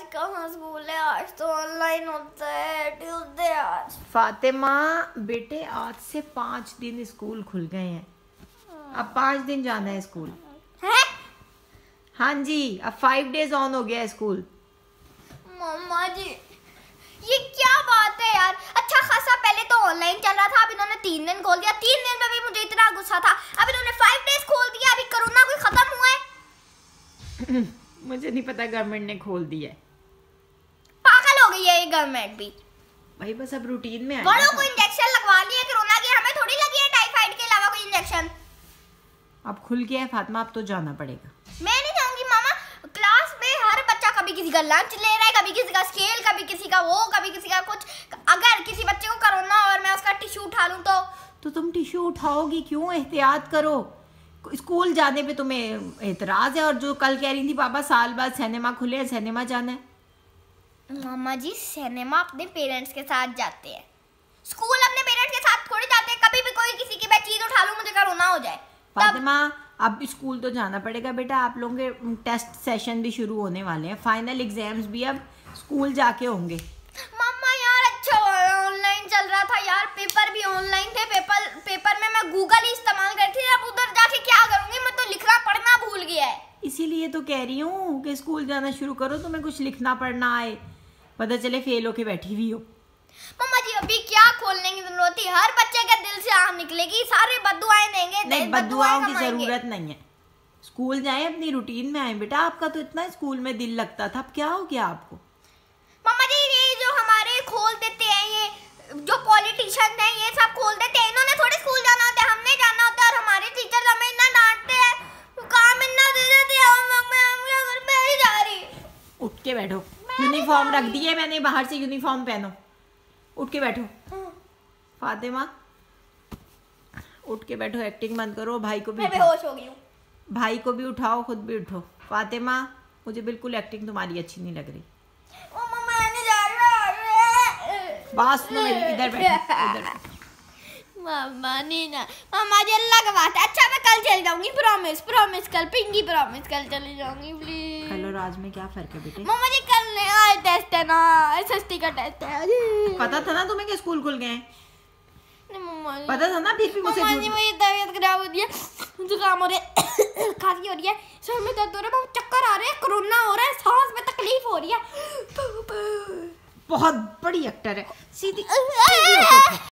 कहाँ स्कूल है, आज तो ऑनलाइन होता है ट्यूसडे आज। फातिमा बेटे आज से 5 दिन स्कूल खुल गए हैं, अब 5 दिन जाना है स्कूल है? हाँ जी, अब 5 डेज ऑन हो गया है स्कूल। मम्मा जी ये क्या बात है यार, अच्छा खासा पहले तो ऑनलाइन चल रहा था, अब इन्होंने 3 दिन खोल दिया। 3 दिन में भी मुझे इतना गुस्सा था, अब इन्होंने 5 डेज खोल दिया। अभी कोरोना कोई खत्म हुआ है? मुझे नहीं पता, गवर्नमेंट ने खोल दिया है। पागल हो गई है ये गवर्नमेंट भी भाई, बस अब रूटीन में बड़ों को इंजेक्शन लगवा लिए कोरोना की, हमें थोड़ी लगी है टाइफाइड के अलावा कोई इंजेक्शन। अब खुल गया है फातिमा, अब तो जाना पड़ेगा। मैं नहीं जाऊंगी मामा, क्लास में हर बच्चा कभी किसी का लंच ले रहा है, कभी किसी का स्केल, कभी किसी का वो, कभी किसी का कुछ। अगर किसी बच्चे को कोरोना और मैं उसका टिश्यू उठा लूं तो तुम टिश्यू उठाओगी क्यों? एहतियात करो, स्कूल जाने पे तुम्हें एतराज है। और जो कल कह रही थी पापा साल बाद सिनेमा खुले हैं, सिनेमा जाना है। मामा जी सिनेमा अपने पेरेंट्स के साथ जाते हैं, स्कूल अपने पेरेंट्स के साथ थोड़ी जाते हैं। कभी भी कोई किसी की मैं चीज उठा लूं, मुझे कोरोना हो जाए फातिमा अब स्कूल तो जाना पड़ेगा बेटा, आप लोगों के टेस्ट सेशन भी शुरू होने वाले हैं, फाइनल एग्जाम्स भी अब स्कूल जाके होंगे। मम्मा यार अच्छा ऑनलाइन चल रहा था यार, पेपर भी ऑनलाइन थे। पेपर में मैं गूगल ही इस्तेमाल करती थी, अब उधर जाके क्या करूंगी, मैं तो लिखना पढ़ना भूल गया है। इसीलिए तो कह रही हूँ कि स्कूल जाना शुरू करो, तुम्हें कुछ लिखना पढ़ना आए, पता चले फेल होके बैठी हुई हो। मम्मा जी अभी क्या खोलने की जरूरत है, हर बच्चे के दिल से आम निकलेगी, सारे बद्दुआएं देंगे। नहीं, बद्दुआओं की जरूरत नहीं है, स्कूल जाए अपनी रूटीन में आए बेटा। आपका तो इतना स्कूल में दिल लगता था, अब क्या हो गया आपको? मम्मा जी ये जो हमारे खोल देते हैं, ये जो पॉलिटिशियन हैं ये सब खोल देते हैं, इन्होंने थोड़ी स्कूल जाना होता है, हमने जाना होता है। और हमारे टीचर हमें इतना डांटते हैं, काम इतना दे देते हैं, मैं नहीं जा रही। उठ के बैठो, यूनिफॉर्म रख दी है मैंने, बाहर से यूनिफॉर्म पहनो, उठ के बैठो। फातिमा उठ के बैठो, एक्टिंग बंद करो। भाई को भी मैं बेहोश हो गई हूँ। भाई को भी उठाओ, खुद भी उठो। फातिमा मुझे बिल्कुल एक्टिंग तुम्हारी अच्छी नहीं लग रही। बात सुनो मेरी, इधर बैठो, इधर बैठो। मामा नहीं ना, मामा जी अल्लाह का बात है। अच्छा मैं कल चली जाऊंगी, प्रॉमिस प्रॉमिस, कल पिंकी प्रॉमिस, कल चली जाऊंगी प्लीज। कल और आज में क्या फर्क है बेटे? मामा जी कल आज टेस्ट है ना, एसएसटी का टेस्ट है। पता था ना तुम्हें कि स्कूल खुल गए हैं? नहीं पता था ना, फिर भी मुझे मम्मा जी मेरी तबीयत खराब हो रही है, जुकाम हो रहा है, खांसी हो रही है, सर में दर्द हो रहा है, चक्कर आ रहे हैं, कोरोना हो रहा है, सांस में तकलीफ हो रही है। बहुत बड़ी एक्टर है, सीधी